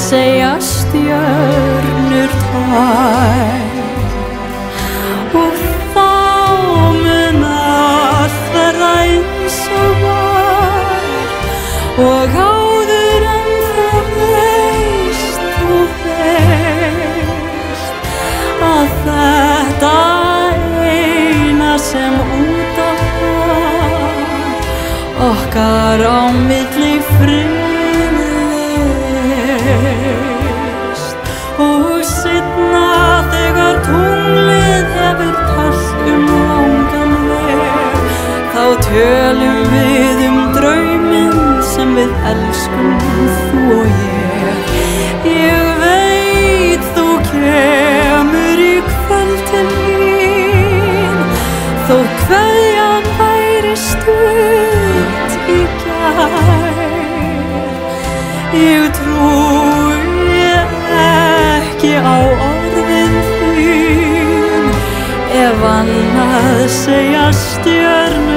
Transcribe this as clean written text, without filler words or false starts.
segja stjörnur tvær og þá mun allt verða eins og var og áður en þú veist að þetta eina sem út af okkar á milli friðist og seinna þegar tunglið hefur talt langan veg þá tölum við drauminn sem við elskum þú og ég veit þú kemur í kvöld til mín þótt kveðjan væri stutt í gær ég trúi ekki á orðin þín ef annað segja stjörnur